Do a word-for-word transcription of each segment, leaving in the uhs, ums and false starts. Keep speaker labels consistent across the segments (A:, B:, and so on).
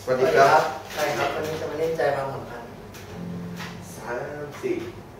A: วัสดีครับ
B: ใช่ครับวันนี้จะมาเล่นใจความสัมพันธ์
A: สามสี่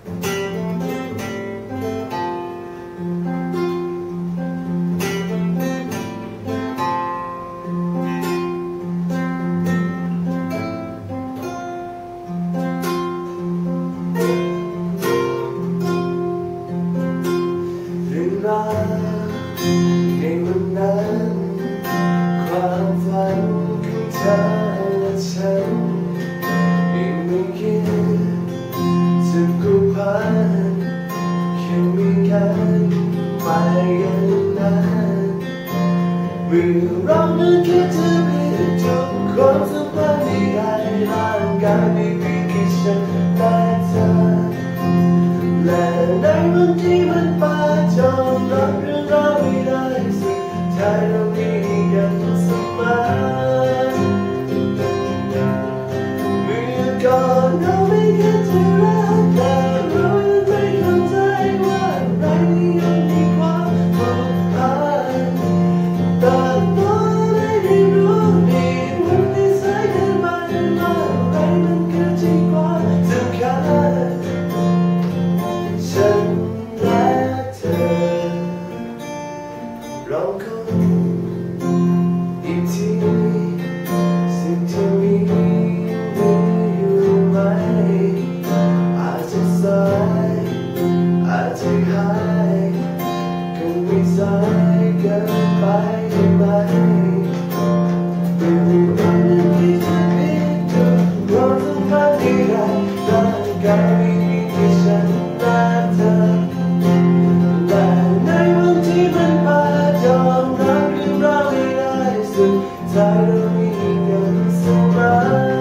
A: เรื่องราวในวันนั้นความฝันของเธอและฉันยังไม่คิดจะกู้พันแค่มีกันไปอย่างนั้นเมื่อเรานั้นคิดจะเปลี่ยนทุกความสัมพันธ์ที่ให้ร่างกายไม่เพียงแค่ฉันและเธอและในวันที่มันป่าจอมรับเรื่องราวไม่ได้สุดท้ายเรามีกันเสมอเมื่อก่อนเราไม่คิดจะรักแต่เรายังไม่เข้าใจว่าอะไรยังมีความผูกพันแต่ตอนได้เรียนรู้ดีวันที่สายเกินไปว่าอะไรมันคือที่ความสำคัญฉันและเธอเราคนอีกทีสิ่งที่มีมีอยู่ไหมอาจจะสายอาจจะหายคงไม่สายเกินไปได้ไหมเป็นวันที่จะมีทุกความสัมพันธ์ที่ได้ร่างกายไม่มีแค่ฉันและเธอและในวันที่มันผ่านยอมรับเรื่องราวไม่ได้สุดท้ายเรามีกันเสมอ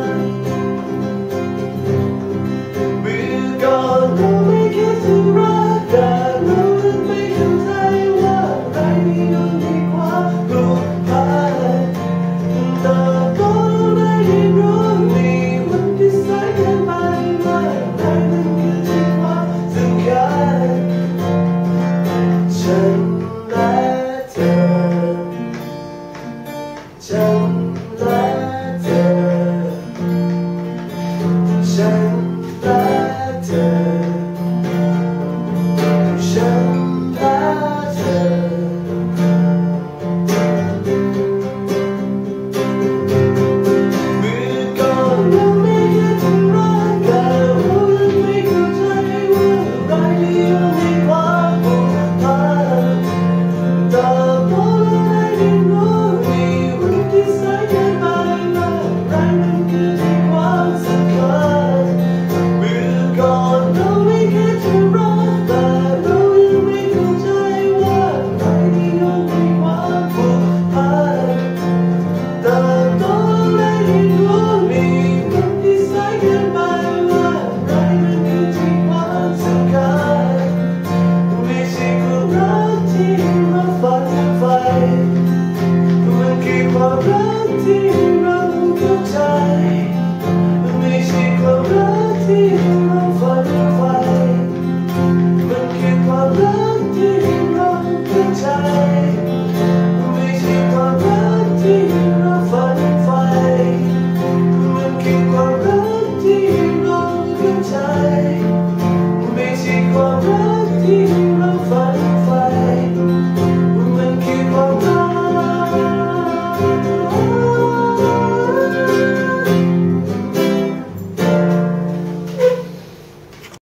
A: เมื่อก่อนเราไม่คิดจะรักแต่เรายังไม่เข้าใจว่าอะไรที่ยังมีความผูกพันแต่พอเราได้เรียนรู้มีวันที่สายเกินไปว่าอะไรนั้นคือที่ความสำคัญฉันและเธอฉันและเธอฉันและเธอฉันและเธอเมื่อก่อนเราไม่คิดจะรักแต่เรายังไม่เข้าใจว่าอะไรที่ยังมีความผูกพันแต่พอเราได้เรียนรู้มีวันที่สายเกินไปว่าอะไรนั้นคือที่ความสำคัญเมื่อก่อนเราไม่คิดจะรักแต่เรายังไม่เข้าใจว่าอะไรที่ยังมีความผูกพันแต่ตอนเราได้เรียนรู้มีวันที่สายเกินไปว่าอะไรนั้นคือที่ความสำคัญไม่ใช่ความรักที่เราฝันใฝ่มันคือความรักที่